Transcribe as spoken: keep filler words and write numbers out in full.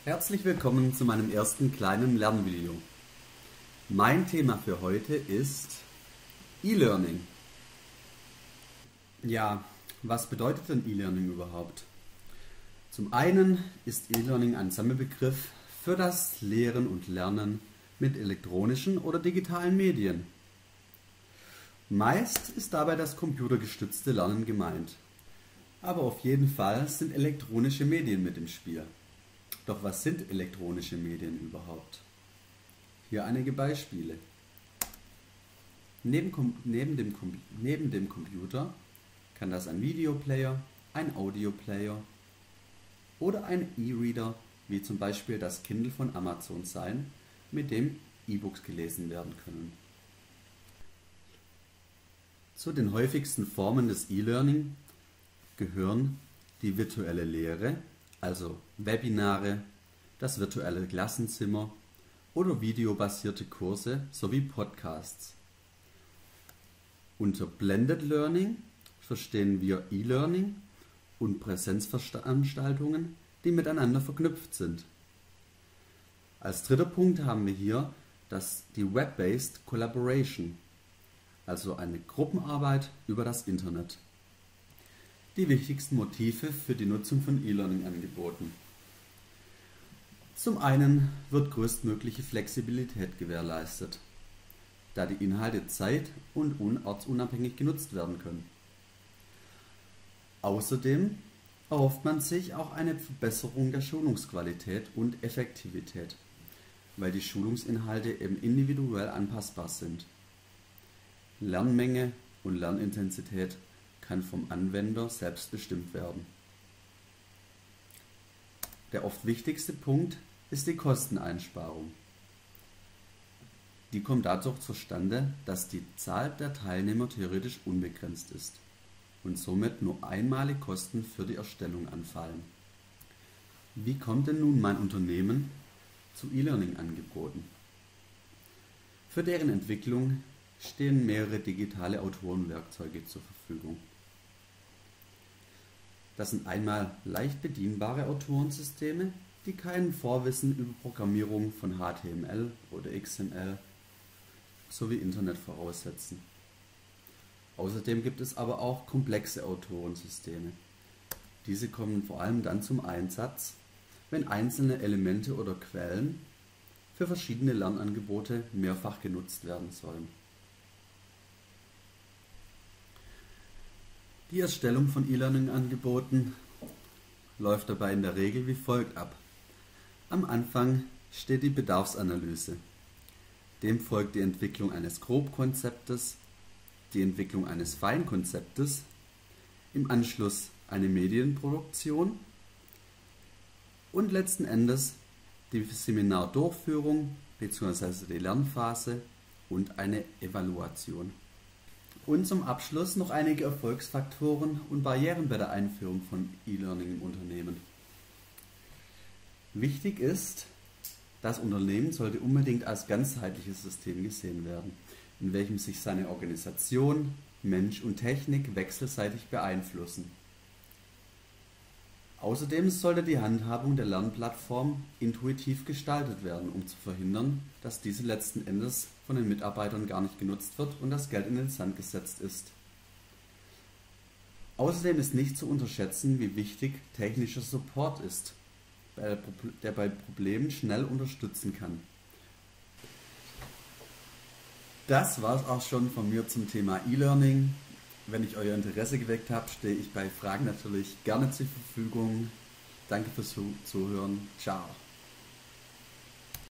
Herzlich willkommen zu meinem ersten kleinen Lernvideo. Mein Thema für heute ist E-Learning. Ja, was bedeutet denn E-Learning überhaupt? Zum einen ist E-Learning ein Sammelbegriff für das Lehren und Lernen mit elektronischen oder digitalen Medien. Meist ist dabei das computergestützte Lernen gemeint. Aber auf jeden Fall sind elektronische Medien mit im Spiel. Doch was sind elektronische Medien überhaupt? Hier einige Beispiele. Neben, neben, dem, neben dem Computer kann das ein Videoplayer, ein Audioplayer oder ein E-Reader, wie zum Beispiel das Kindle von Amazon sein, mit dem E-Books gelesen werden können. Zu den häufigsten Formen des E-Learning gehören die virtuelle Lehre, also Webinare, das virtuelle Klassenzimmer oder videobasierte Kurse sowie Podcasts. Unter Blended Learning verstehen wir E-Learning und Präsenzveranstaltungen, die miteinander verknüpft sind. Als dritter Punkt haben wir hier das, die Web-Based Collaboration, also eine Gruppenarbeit über das Internet. Die wichtigsten Motive für die Nutzung von E-Learning angeboten. Zum einen wird größtmögliche Flexibilität gewährleistet, da die Inhalte zeit- und ortsunabhängig genutzt werden können. Außerdem erhofft man sich auch eine Verbesserung der Schulungsqualität und Effektivität, weil die Schulungsinhalte eben individuell anpassbar sind. Lernmenge und Lernintensität kann vom Anwender selbst bestimmt werden. Der oft wichtigste Punkt ist die Kosteneinsparung. Die kommt dadurch zustande, dass die Zahl der Teilnehmer theoretisch unbegrenzt ist und somit nur einmalige Kosten für die Erstellung anfallen. Wie kommt denn nun mein Unternehmen zu E-Learning-Angeboten? Für deren Entwicklung stehen mehrere digitale Autorenwerkzeuge zur Verfügung. Das sind einmal leicht bedienbare Autorensysteme, die kein Vorwissen über Programmierung von H T M L oder X M L sowie Internet voraussetzen. Außerdem gibt es aber auch komplexe Autorensysteme. Diese kommen vor allem dann zum Einsatz, wenn einzelne Elemente oder Quellen für verschiedene Lernangebote mehrfach genutzt werden sollen. Die Erstellung von E-Learning-Angeboten läuft dabei in der Regel wie folgt ab. Am Anfang steht die Bedarfsanalyse. Dem folgt die Entwicklung eines Grobkonzeptes, die Entwicklung eines Feinkonzeptes, im Anschluss eine Medienproduktion und letzten Endes die Seminardurchführung bzw. die Lernphase und eine Evaluation. Und zum Abschluss noch einige Erfolgsfaktoren und Barrieren bei der Einführung von E-Learning im Unternehmen. Wichtig ist, das Unternehmen sollte unbedingt als ganzheitliches System gesehen werden, in welchem sich seine Organisation, Mensch und Technik wechselseitig beeinflussen. Außerdem sollte die Handhabung der Lernplattform intuitiv gestaltet werden, um zu verhindern, dass diese letzten Endes von den Mitarbeitern gar nicht genutzt wird und das Geld in den Sand gesetzt ist. Außerdem ist nicht zu unterschätzen, wie wichtig technischer Support ist, der bei Problemen schnell unterstützen kann. Das war es auch schon von mir zum Thema E-Learning. Wenn ich euer Interesse geweckt habe, stehe ich bei Fragen natürlich gerne zur Verfügung. Danke fürs Zuhören. Ciao.